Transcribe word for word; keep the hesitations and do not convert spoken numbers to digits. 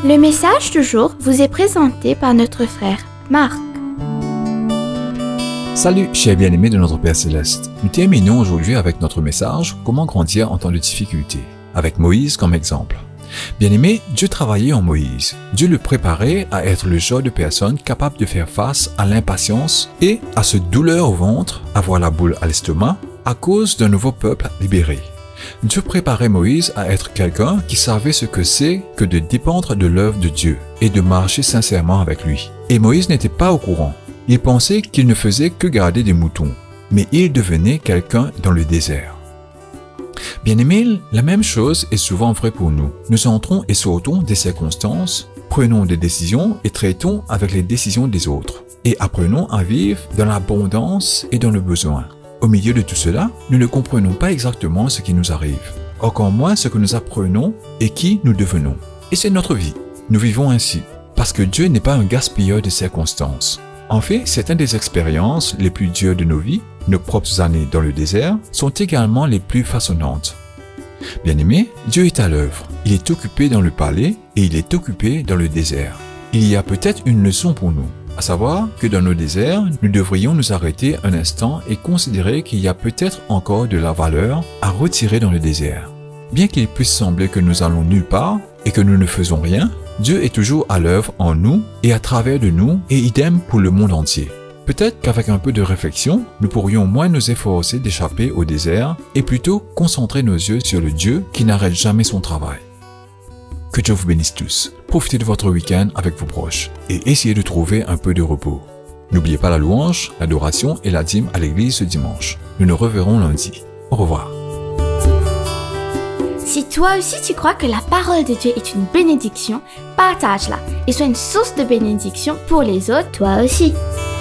Le message du jour vous est présenté par notre frère Marc. Salut, chers bien-aimés de notre Père Céleste. Nous terminons aujourd'hui avec notre message « Comment grandir en temps de difficulté » avec Moïse comme exemple. Bien-aimé, Dieu travaillait en Moïse. Dieu le préparait à être le genre de personne capable de faire face à l'impatience et à ce douleur au ventre, avoir la boule à l'estomac, à cause d'un nouveau peuple libéré. Dieu préparait Moïse à être quelqu'un qui savait ce que c'est que de dépendre de l'œuvre de Dieu et de marcher sincèrement avec lui. Et Moïse n'était pas au courant. Il pensait qu'il ne faisait que garder des moutons, mais il devenait quelqu'un dans le désert. Bien-aimés, la même chose est souvent vraie pour nous. Nous entrons et sortons des circonstances, prenons des décisions et traitons avec les décisions des autres. Et apprenons à vivre dans l'abondance et dans le besoin. Au milieu de tout cela, nous ne comprenons pas exactement ce qui nous arrive, encore moins ce que nous apprenons et qui nous devenons. Et c'est notre vie. Nous vivons ainsi, parce que Dieu n'est pas un gaspilleur de circonstances. En fait, certaines des expériences les plus dures de nos vies, nos propres années dans le désert, sont également les plus façonnantes. Bien-aimés, Dieu est à l'œuvre. Il est occupé dans le palais et il est occupé dans le désert. Il y a peut-être une leçon pour nous. À savoir que dans nos déserts, nous devrions nous arrêter un instant et considérer qu'il y a peut-être encore de la valeur à retirer dans le désert. Bien qu'il puisse sembler que nous allons nulle part et que nous ne faisons rien, Dieu est toujours à l'œuvre en nous et à travers de nous et idem pour le monde entier. Peut-être qu'avec un peu de réflexion, nous pourrions moins nous efforcer d'échapper au désert et plutôt concentrer nos yeux sur le Dieu qui n'arrête jamais son travail. Que Dieu vous bénisse tous. Profitez de votre week-end avec vos proches et essayez de trouver un peu de repos. N'oubliez pas la louange, l'adoration et la dîme à l'église ce dimanche. Nous nous reverrons lundi. Au revoir. Si toi aussi tu crois que la parole de Dieu est une bénédiction, partage-la et sois une source de bénédiction pour les autres, toi aussi.